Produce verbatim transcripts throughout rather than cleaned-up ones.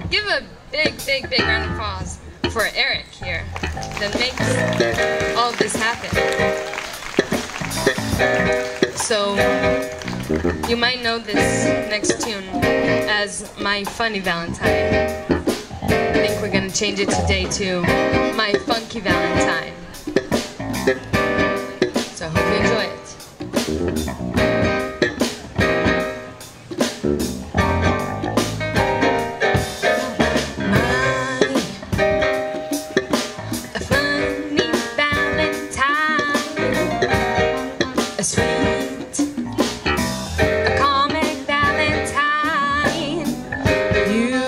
give a big, big, big round of applause for Eric here that makes all of this happen. So, you might know this next tune as My Funny Valentine. I think we're gonna change it today to My Funky Valentine. So I hope you enjoy it. A sweet, a comic Valentine. You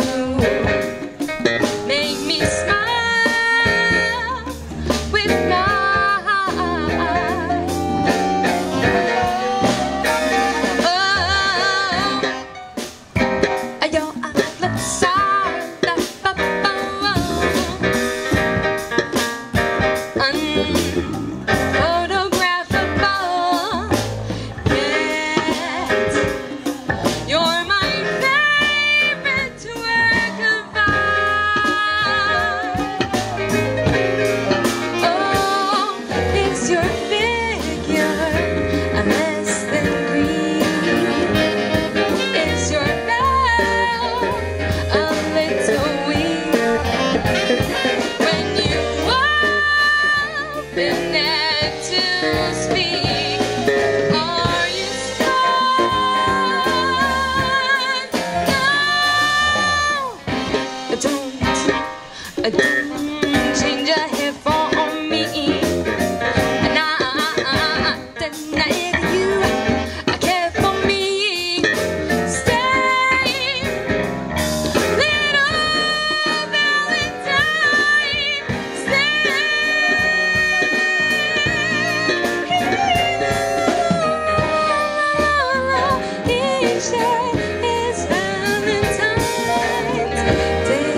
make me smile with mine. Oh, your lips are change your hair for me, and I deny you. I care for me. Stay, little Valentine. Stay. Each day is Valentine's Day.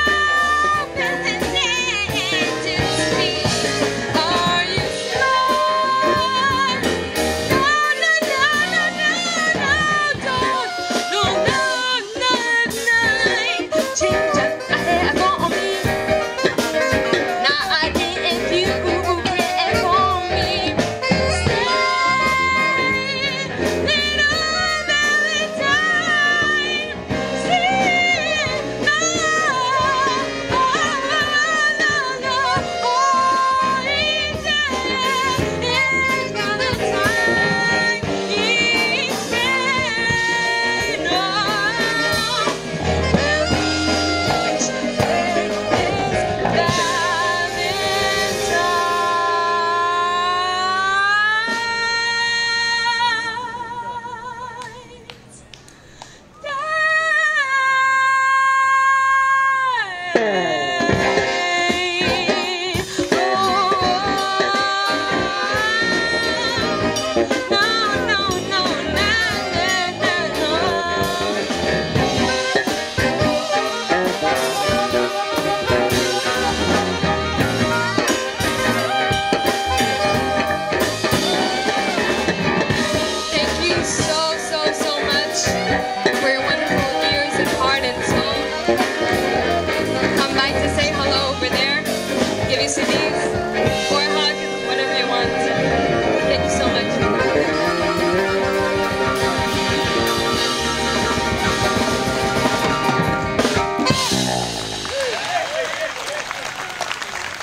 When you walk into me, are you slow?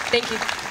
Thank you.